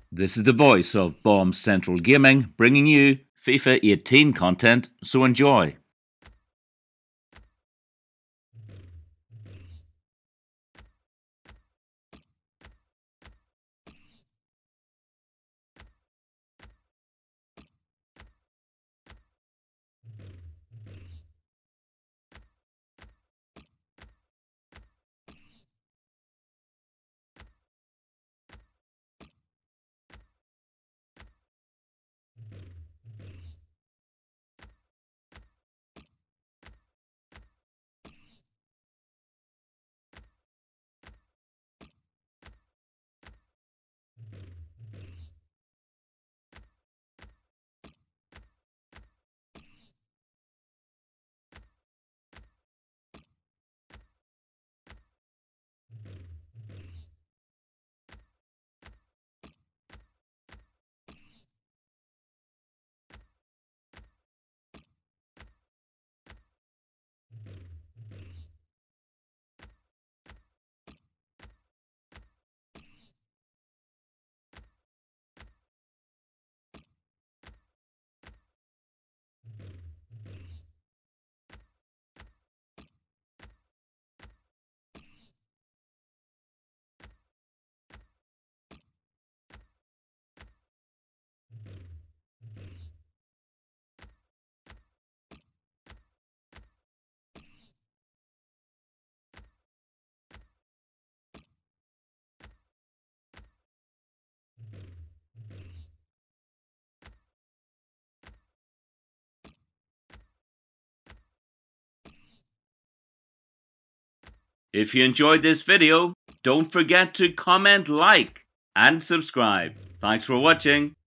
This is the voice of Bomb Central Gaming, bringing you FIFA 18 content, so enjoy. If you enjoyed this video, don't forget to comment, like, and subscribe. Thanks for watching.